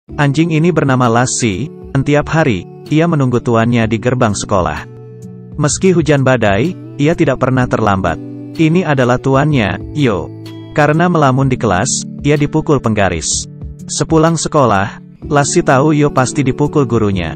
Anjing ini bernama Lassie, dan tiap hari, ia menunggu tuannya di gerbang sekolah. Meski hujan badai, ia tidak pernah terlambat. Ini adalah tuannya, Yo. Karena melamun di kelas, ia dipukul penggaris. Sepulang sekolah, Lassie tahu Yo pasti dipukul gurunya.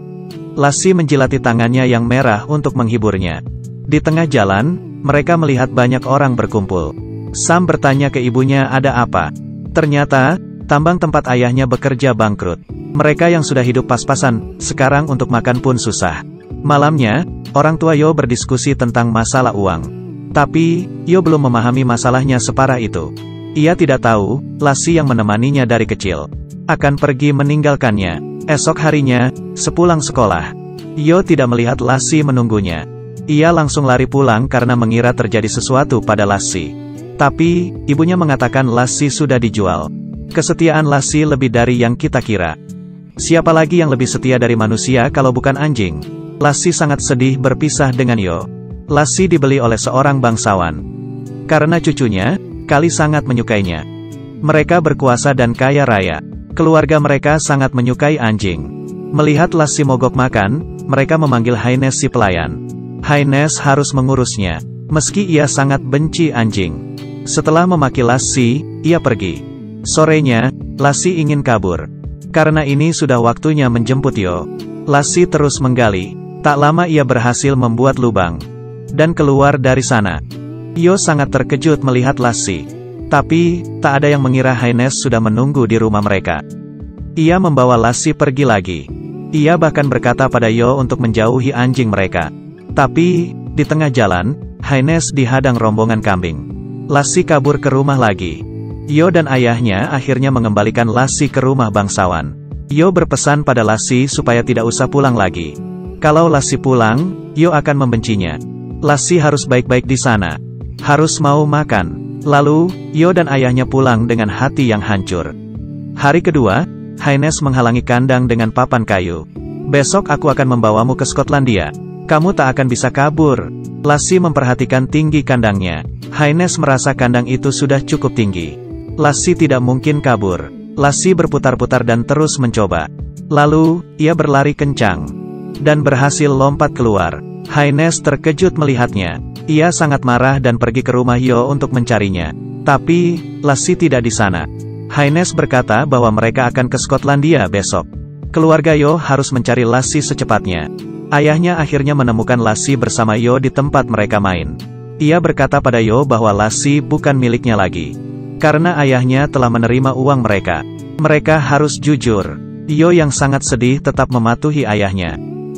Lassie menjilati tangannya yang merah untuk menghiburnya. Di tengah jalan, mereka melihat banyak orang berkumpul. Sam bertanya ke ibunya ada apa. Ternyata, tambang tempat ayahnya bekerja bangkrut. Mereka yang sudah hidup pas-pasan, sekarang untuk makan pun susah. Malamnya, orang tua Yo berdiskusi tentang masalah uang. Tapi, Yo belum memahami masalahnya separah itu. Ia tidak tahu, Lassie yang menemaninya dari kecil akan pergi meninggalkannya. Esok harinya, sepulang sekolah, Yo tidak melihat Lassie menunggunya. Ia langsung lari pulang karena mengira terjadi sesuatu pada Lassie. Tapi, ibunya mengatakan Lassie sudah dijual. Kesetiaan Lassie lebih dari yang kita kira. Siapa lagi yang lebih setia dari manusia kalau bukan anjing? Lassie sangat sedih berpisah dengan Yo. Lassie dibeli oleh seorang bangsawan. Karena cucunya, Kali sangat menyukainya. Mereka berkuasa dan kaya raya. Keluarga mereka sangat menyukai anjing. Melihat Lassie mogok makan, mereka memanggil Haines si pelayan. Haines harus mengurusnya, meski ia sangat benci anjing. Setelah memaki Lassie, ia pergi. Sorenya, Lassie ingin kabur. Karena ini sudah waktunya menjemput Yo. Lassie terus menggali. Tak lama ia berhasil membuat lubang dan keluar dari sana. Yo sangat terkejut melihat Lassie. Tapi, tak ada yang mengira Haines sudah menunggu di rumah mereka. Ia membawa Lassie pergi lagi. Ia bahkan berkata pada Yo untuk menjauhi anjing mereka. Tapi, di tengah jalan, Haines dihadang rombongan kambing. Lassie kabur ke rumah lagi. Yo dan ayahnya akhirnya mengembalikan Lassie ke rumah bangsawan. Yo berpesan pada Lassie supaya tidak usah pulang lagi. Kalau Lassie pulang, Yo akan membencinya. Lassie harus baik-baik di sana. Harus mau makan. Lalu, Yo dan ayahnya pulang dengan hati yang hancur. Hari kedua, Haines menghalangi kandang dengan papan kayu. Besok aku akan membawamu ke Skotlandia. Kamu tak akan bisa kabur. Lassie memperhatikan tinggi kandangnya. Haines merasa kandang itu sudah cukup tinggi. Lassie tidak mungkin kabur. Lassie berputar-putar dan terus mencoba. Lalu, ia berlari kencang dan berhasil lompat keluar. Haines terkejut melihatnya. Ia sangat marah dan pergi ke rumah Yo untuk mencarinya. Tapi, Lassie tidak di sana. Haines berkata bahwa mereka akan ke Skotlandia besok. Keluarga Yo harus mencari Lassie secepatnya. Ayahnya akhirnya menemukan Lassie bersama Yo di tempat mereka main. Ia berkata pada Yo bahwa Lassie bukan miliknya lagi. Karena ayahnya telah menerima uang mereka. Mereka harus jujur. Yo yang sangat sedih tetap mematuhi ayahnya.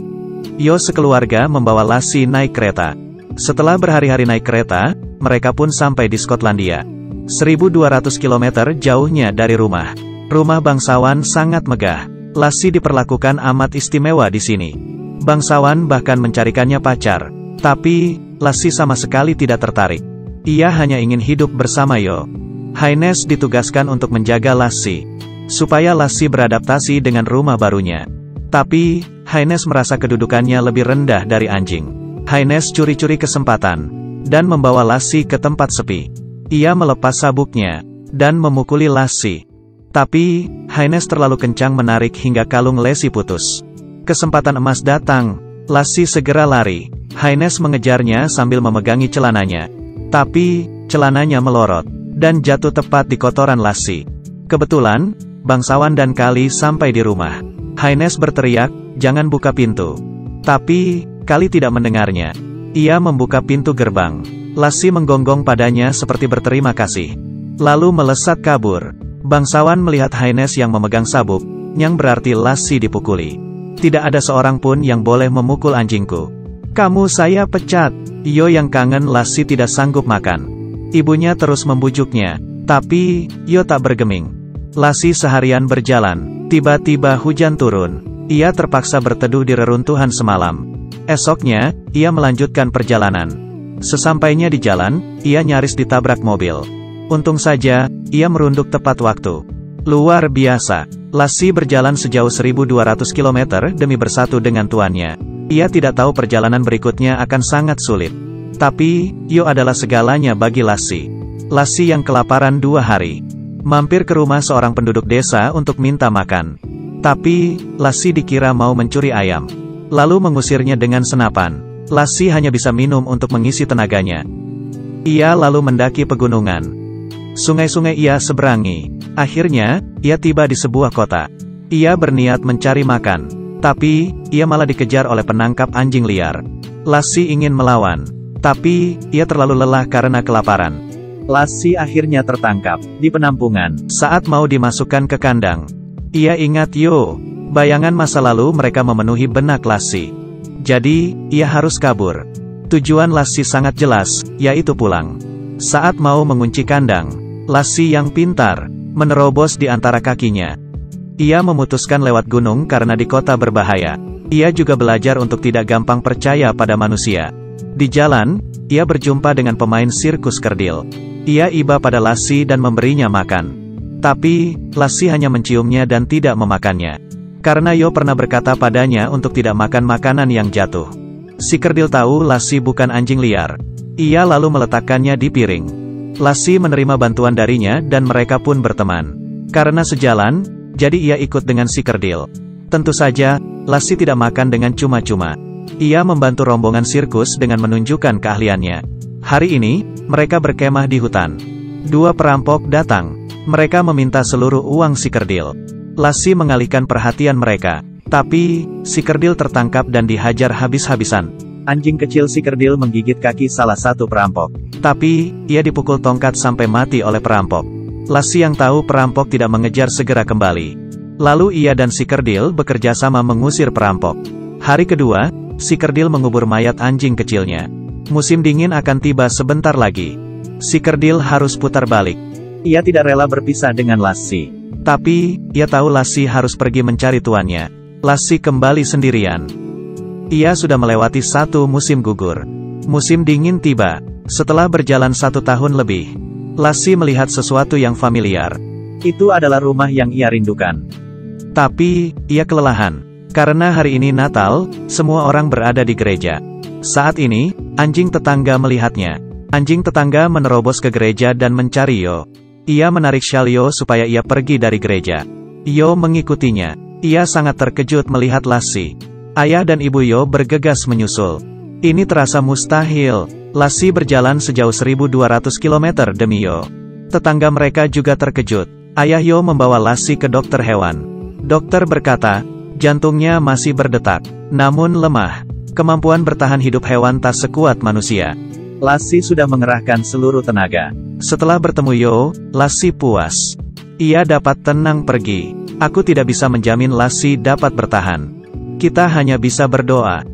Yo sekeluarga membawa Lassie naik kereta. Setelah berhari-hari naik kereta, mereka pun sampai di Skotlandia. 1.200 km jauhnya dari rumah. Rumah bangsawan sangat megah. Lassie diperlakukan amat istimewa di sini. Bangsawan bahkan mencarikannya pacar. Tapi, Lassie sama sekali tidak tertarik. Ia hanya ingin hidup bersama Yo. Haines ditugaskan untuk menjaga Lassie, supaya Lassie beradaptasi dengan rumah barunya. Tapi, Haines merasa kedudukannya lebih rendah dari anjing. Haines curi-curi kesempatan dan membawa Lassie ke tempat sepi. Ia melepas sabuknya dan memukuli Lassie. Tapi, Haines terlalu kencang menarik hingga kalung Lassie putus. Kesempatan emas datang. Lassie segera lari. Haines mengejarnya sambil memegangi celananya. Tapi, celananya melorot dan jatuh tepat di kotoran Lassie. Kebetulan, bangsawan dan Kali sampai di rumah. Haines berteriak, "Jangan buka pintu." Tapi, Kali tidak mendengarnya. Ia membuka pintu gerbang. Lassie menggonggong padanya seperti berterima kasih. Lalu melesat kabur. Bangsawan melihat Haines yang memegang sabuk, yang berarti Lassie dipukuli. Tidak ada seorang pun yang boleh memukul anjingku. Kamu saya pecat. Yo yang kangen Lassie tidak sanggup makan. Ibunya terus membujuknya. Tapi, Yo tak bergeming. Lassie seharian berjalan. Tiba-tiba hujan turun. Ia terpaksa berteduh di reruntuhan semalam. Esoknya, ia melanjutkan perjalanan. Sesampainya di jalan, ia nyaris ditabrak mobil. Untung saja, ia merunduk tepat waktu. Luar biasa. Lassie berjalan sejauh 1.200 km demi bersatu dengan tuannya. Ia tidak tahu perjalanan berikutnya akan sangat sulit. Tapi, Yo adalah segalanya bagi Lassie. Lassie yang kelaparan 2 hari. mampir ke rumah seorang penduduk desa untuk minta makan. Tapi, Lassie dikira mau mencuri ayam. Lalu mengusirnya dengan senapan. Lassie hanya bisa minum untuk mengisi tenaganya. Ia lalu mendaki pegunungan. Sungai-sungai ia seberangi. Akhirnya, ia tiba di sebuah kota. Ia berniat mencari makan. Tapi, ia malah dikejar oleh penangkap anjing liar. Lassie ingin melawan. Tapi, ia terlalu lelah karena kelaparan. Lassie akhirnya tertangkap di penampungan saat mau dimasukkan ke kandang. Ia ingat bayangan masa lalu mereka memenuhi benak Lassie. Jadi, ia harus kabur. Tujuan Lassie sangat jelas, yaitu pulang. Saat mau mengunci kandang, Lassie yang pintar menerobos di antara kakinya. Ia memutuskan lewat gunung karena di kota berbahaya. Ia juga belajar untuk tidak gampang percaya pada manusia. Di jalan, ia berjumpa dengan pemain sirkus kerdil. Ia iba pada Lassie dan memberinya makan. Tapi, Lassie hanya menciumnya dan tidak memakannya. Karena Yo pernah berkata padanya untuk tidak makan makanan yang jatuh. Si kerdil tahu Lassie bukan anjing liar. Ia lalu meletakkannya di piring. Lassie menerima bantuan darinya dan mereka pun berteman. Karena sejalan, jadi ia ikut dengan si kerdil. Tentu saja, Lassie tidak makan dengan cuma-cuma. Ia membantu rombongan sirkus dengan menunjukkan keahliannya. Hari ini, mereka berkemah di hutan. Dua perampok datang. Mereka meminta seluruh uang si kerdil. Lassie mengalihkan perhatian mereka. Tapi, si kerdil tertangkap dan dihajar habis-habisan. Anjing kecil si kerdil menggigit kaki salah satu perampok. Tapi, ia dipukul tongkat sampai mati oleh perampok. Lassie yang tahu perampok tidak mengejar segera kembali. Lalu ia dan si kerdil bekerja sama mengusir perampok. Hari kedua, si kerdil mengubur mayat anjing kecilnya. Musim dingin akan tiba sebentar lagi. Si kerdil harus putar balik. Ia tidak rela berpisah dengan Lassie. Tapi, ia tahu Lassie harus pergi mencari tuannya. Lassie kembali sendirian. Ia sudah melewati satu musim gugur. Musim dingin tiba. Setelah berjalan 1 tahun lebih, Lassie melihat sesuatu yang familiar. Itu adalah rumah yang ia rindukan. Tapi, ia kelelahan. Karena hari ini Natal, semua orang berada di gereja. Saat ini, anjing tetangga melihatnya. Anjing tetangga menerobos ke gereja dan mencari Yo. Ia menarik syal Yo supaya ia pergi dari gereja. Yo mengikutinya. Ia sangat terkejut melihat Lassie. Ayah dan ibu Yo bergegas menyusul. Ini terasa mustahil. Lassie berjalan sejauh 1.200 km demi Yo. Tetangga mereka juga terkejut. Ayah Yo membawa Lassie ke dokter hewan. Dokter berkata, jantungnya masih berdetak, namun lemah. Kemampuan bertahan hidup hewan tak sekuat manusia. Lassie sudah mengerahkan seluruh tenaga. Setelah bertemu Yo, Lassie puas. Ia dapat tenang pergi. Aku tidak bisa menjamin Lassie dapat bertahan. Kita hanya bisa berdoa.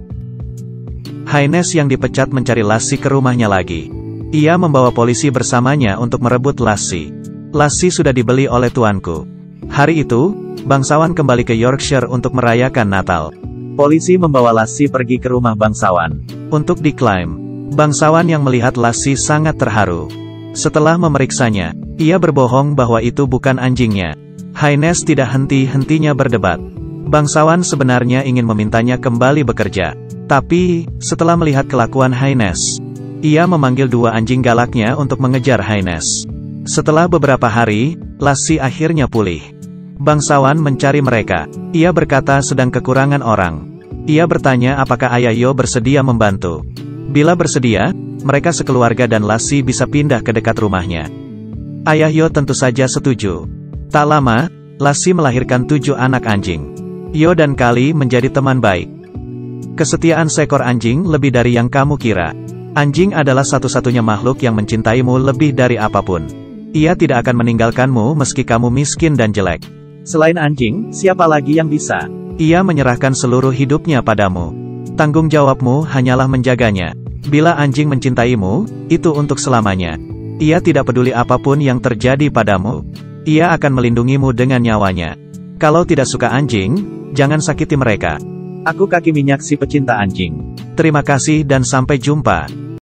Haines yang dipecat mencari Lassie ke rumahnya lagi. Ia membawa polisi bersamanya untuk merebut Lassie. Lassie sudah dibeli oleh tuanku. Hari itu, bangsawan kembali ke Yorkshire untuk merayakan Natal. Polisi membawa Lassie pergi ke rumah bangsawan untuk diklaim. Bangsawan yang melihat Lassie sangat terharu. Setelah memeriksanya, ia berbohong bahwa itu bukan anjingnya. Haines tidak henti-hentinya berdebat. Bangsawan sebenarnya ingin memintanya kembali bekerja. Tapi, setelah melihat kelakuan Haines, ia memanggil 2 anjing galaknya untuk mengejar Haines. Setelah beberapa hari, Lassie akhirnya pulih. Bangsawan mencari mereka. Ia berkata sedang kekurangan orang. Ia bertanya apakah ayah Yo bersedia membantu. Bila bersedia, mereka sekeluarga dan Lassie bisa pindah ke dekat rumahnya. Ayah Yo tentu saja setuju. Tak lama, Lassie melahirkan 7 anak anjing. Yo dan Kali menjadi teman baik. Kesetiaan seekor anjing lebih dari yang kamu kira. Anjing adalah satu-satunya makhluk yang mencintaimu lebih dari apapun. Ia tidak akan meninggalkanmu meski kamu miskin dan jelek. Selain anjing, siapa lagi yang bisa? Ia menyerahkan seluruh hidupnya padamu. Tanggung jawabmu hanyalah menjaganya. Bila anjing mencintaimu, itu untuk selamanya. Ia tidak peduli apapun yang terjadi padamu. Ia akan melindungimu dengan nyawanya. Kalau tidak suka anjing, jangan sakiti mereka. Aku Kaki Minyak si pecinta anjing. Terima kasih dan sampai jumpa.